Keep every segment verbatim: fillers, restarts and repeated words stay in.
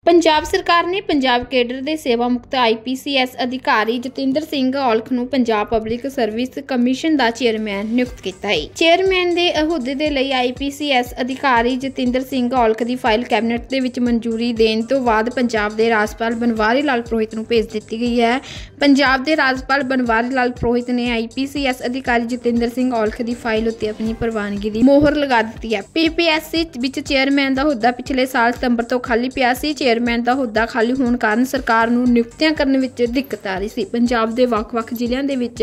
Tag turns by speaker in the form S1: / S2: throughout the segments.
S1: पंजाब सरकार ने पंजाब केडर के सेवा मुक्त आई पी सी एस अधिकारी जतिंदर सिंह औलख नूं पंजाब पब्लिक सर्विस कमीशन का चेयरमैन नियुक्त किया है। चेयरमैन के अहुदे के लिए आई पी सी एस अधिकारी जतिंदर सिंह औलख की फाइल कैबिनेट के विच मंजूरी देने तो बाद पंजाब के राज्यपाल बनवारी लाल पुरोहित नूं भेज दी गई है। पंजाब के राज्यपाल बनवारी लाल पुरोहित ने आई पी सी एस अधिकारी जतिंदर सिंह औलख की फाइल उत्ते अपनी प्रवानगी की मोहर लगा दी है। पी पी एस सी विच चेयरमैन का अहुदा पिछले साल सितंबर तो खाली पिया सी। चेयरमैन का अहुदा खाली होने कारण सरकार नूं नियुक्तियां करने विच दिक्कत आ रही सी। पंजाब के ਵੱਖ-ਵੱਖ ਜ਼ਿਲ੍ਹਿਆਂ ਦੇ ਵਿੱਚ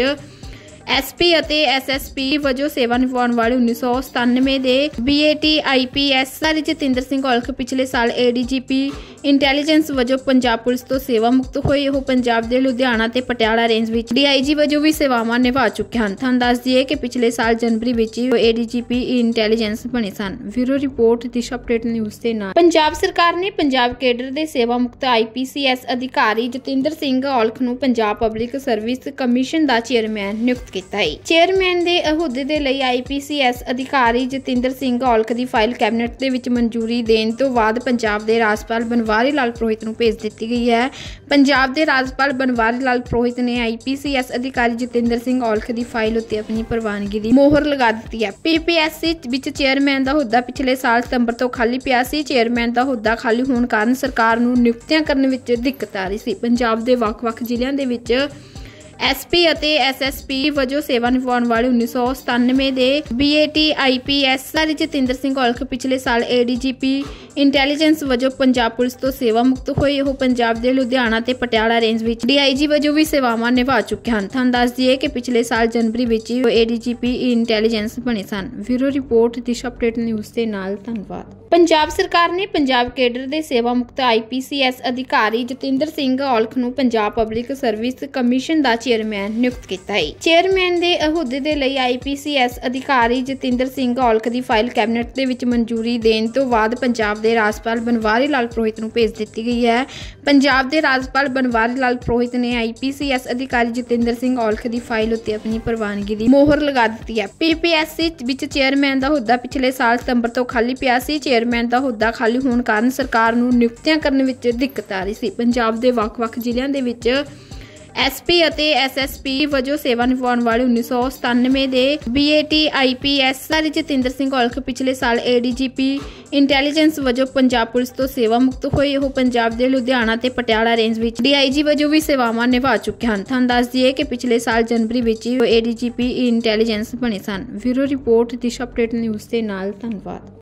S1: एस पी ਅਤੇ एस एस पी वजों सेवा निभाने वाले उन्नीस सौ सतानवे के B A T I P S Jatinder Singh Aulakh पिछले साल A D G P intelligence वजों पंजाब पुलिस तो सेवा मुक्त होए। ਉਹ पंजाब के लुधियाना ते पटियाला रेंज विच डी आई जी वजों भी सेवावां निभा चुके हैं। ਤੁਹਾਨੂੰ ਦੱਸ ਦਈਏ कि पिछले साल जनवरी विच A D G P intelligence बने सन। Bureau report Disha update news के नाल। पंजाब सरकार ने पंजाब केडर के सेवा मुक्त आई पी सी एस अधिकारी जतिंदर सिंह औलख नूं पंजाब पब्लिक सर्विस कमीशन का चेयरमैन नियुक्त किया है। चेयरमैन के अहुदे के लिए आई पी सी एस अधिकारी जतिंदर सिंह औलख की फाइल कैबिनेट के विच मंजूरी देने तो बाद पंजाब के राज्यपाल बनवारी लाल पुरोहित नूं भेज दी गई है। पंजाब के राज्यपाल बनवारी लाल पुरोहित ने आई पी सी एस अधिकारी जतिंदर सिंह औलख की फाइल उत्ते अपनी प्रवानगी की मोहर लगा दी है। पी पी एस सी विच चेयरमैन का अहुदा पिछले साल सितंबर तो खाली पिया सी। चेयरमैन का अहुदा खाली होने कारण सरकार नूं नियुक्तियां करने विच दिक्कत आ रही सी। पंजाब के ਵੱਖ-ਵੱਖ ਜ਼ਿਲ੍ਹਿਆਂ ਦੇ ਵਿੱਚ एस पी ਅਤੇ एस एस पी वजों सेवा निभाने वाले उन्नीस सौ सतानवे के B A T I P S Jatinder Singh Aulakh पिछले साल A D G P intelligence वजों पंजाब पुलिस तो सेवा मुक्त होए। ਉਹ पंजाब के लुधियाना ते पटियाला रेंज विच डी आई जी वजों भी सेवावां निभा चुके हैं। ਤੁਹਾਨੂੰ ਦੱਸ ਦਈਏ कि पिछले साल जनवरी विच A D G P intelligence बने सन। Bureau report Disha update news के नाल। धन्यवाद। पंजाब सरकार ने पंजाब केडर के सेवा मुक्त आई पी सी एस अधिकारी जतिंदर सिंह औलख नूं पंजाब पब्लिक सर्विस कमीशन का चेयरमैन नियुक्त किया है। चेयरमैन के अहुदे के लिए आई पी सी एस अधिकारी जतिंदर सिंह औलख की फाइल कैबिनेट के विच मंजूरी देने तो बाद पंजाब के राज्यपाल बनवारी लाल पुरोहित नूं भेज दी गई है। पंजाब के राज्यपाल बनवारी लाल पुरोहित ने आई पी सी एस अधिकारी जतिंदर सिंह औलख की फाइल उत्ते अपनी प्रवानगी की मोहर लगा दी है। पी पी एस सी विच चेयरमैन का अहुदा पिछले साल सितंबर तो खाली पिया सी। चेयरमैन का अहुदा खाली होने कारण सरकार नूं नियुक्तियां करने विच दिक्कत आ रही सी। पंजाब के ਵੱਖ-ਵੱਖ ਜ਼ਿਲ੍ਹਿਆਂ ਦੇ ਵਿੱਚ एस पी ਅਤੇ एस एस पी वजों सेवा निभाने वाले उन्नीस सौ सतानवे के B A T I P S Jatinder Singh Aulakh पिछले साल A D G P intelligence वजों पंजाब पुलिस तो सेवा मुक्त होए। ਉਹ पंजाब के लुधियाना ते पटियाला रेंज विच डी आई जी वजों भी सेवावां निभा चुके हैं। ਤੁਹਾਨੂੰ ਦੱਸ ਦਈਏ कि पिछले साल जनवरी विच A D G P intelligence बने सन। Bureau report Disha update news के नाल। धन्यवाद।